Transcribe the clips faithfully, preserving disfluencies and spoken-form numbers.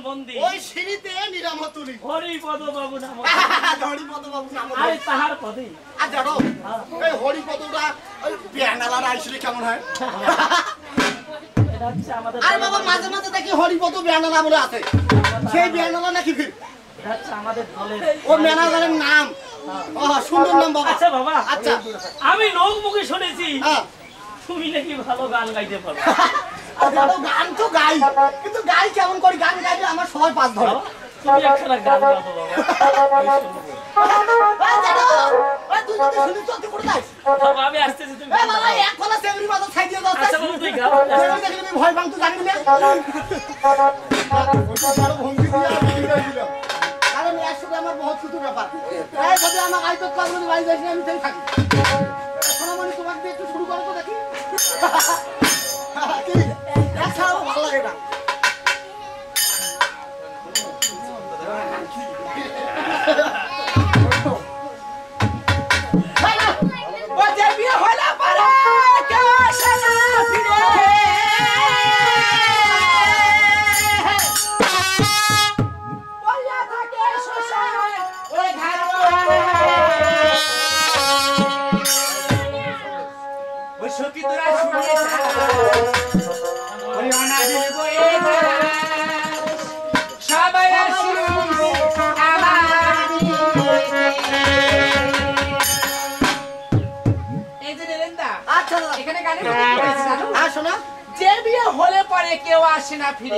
মন্দির ওই সিঁড়িতে নিরামতুলি হরিপদ বাবু নাম হরিপদ বাবু নাম আরে তাহার পদে আর জানো এই হরিপদটা ওই বেনালার আইসলে কেমন হয় এটা হচ্ছে আমাদের আর বাবা মাঝে মাঝে দেখি হরিপদ বেনালা বলে আছে সেই বেনালা নাকি ফির এটা হচ্ছে আমাদের দলের ও ম্যানেজারের নাম ও সুন্দর নাম বাবা আচ্ছা বাবা আচ্ছা আমি লোক মুখে শুনেছি হ্যাঁ তুমি নাকি ভালো গান গাইতে পারো তো গান তো গাই কিন্তু গাই কেমন করে গান গাইলে আমার সবাই পাস ধরে তুমি একখানা গান গাও তো বাবা আমি শুনবো এই জানো ওই তুই যদি শুনি তো তুই করে যাস বাবা আমি আসতেছি তুমি এ বাবা এক কোলা সেমরি মাথা ছাই দিয়ে দাও আচ্ছা বাবা তুই গাও আমি দেখলি আমি ভয় পাং তুই জানি না ওটা বড় ভঙ্গি দিয়া ভিডিও দিলাম কারণ এর সাথে আমার বহুত কিছু ব্যাপার এই যদি আমার আইতো কাজগুলি বাড়ি যাইনি আমি তাই থাকি এখন মানে তোমাকে দিয়ে একটু শুরু করো তো দেখি কি এক ছাড়া ভালো লাগে না যে বিয়ে হলে পরে কেউ আসে না ফিরে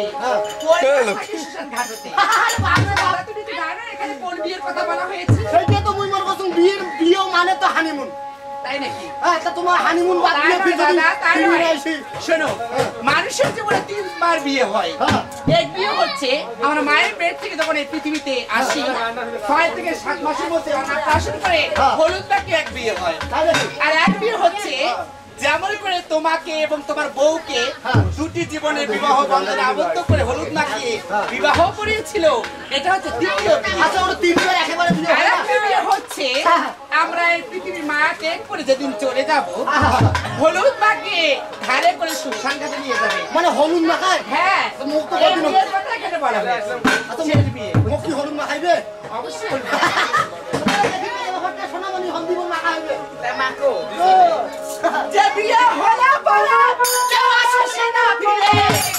এখানে কোন বিয়ের কথা বলা হয়েছে সেইটা তো মুই মনে করছুম বিয়ের বিয়ে মানে তো হানিমুন তাই নাকি হ্যাঁ তা তোমার হানিমুন বাদ দিয়ে ফির যদি ফিরে আসি শোনো মানুষের জীবনে তিনবার বিয়ে হয় এক বিয়ে হচ্ছে আমরা মায়ের পেট থেকে যখন এই পৃথিবীতে আসি ছয় থেকে সাত মাসের মধ্যে অন্নপ্রাশন করে হলুদ বাকি এক বিয়ে হয় আর এক বিয়ে হচ্ছে যেমন করে তোমাকে এবং তোমার বউকে দুটি জীবনের বিবাহ বন্ধনে আবদ্ধ করে হলুদ মাখিয়ে বিবাহ করিয়েছিল এটা হচ্ছে দ্বিতীয় বিয়ে। আচ্ছা ওটা তিনবার একেবারে বিয়ে হয় আরেকটা বিয়ে হচ্ছে আমরা এই পৃথিবীর মায়া ত্যাগ করে যেদিন চলে যাব হলুদ মাখিয়ে ধারে করে সুশান ঘাটে নিয়ে যাবে মানে হলুদ মাখায় হ্যাঁ মুখ তো এই কদিন বিয়ের কথা এখানে বলা হয়েছে আচ্ছা ছেলের বিয়ে মুখ কি হলুদ মাখাইবে অবশ্যই ব্যাপারটা সোনামণি হলদি মাখাইবে মাখো যে বিয়ে হলে পরে কেউ আসে না ফিরে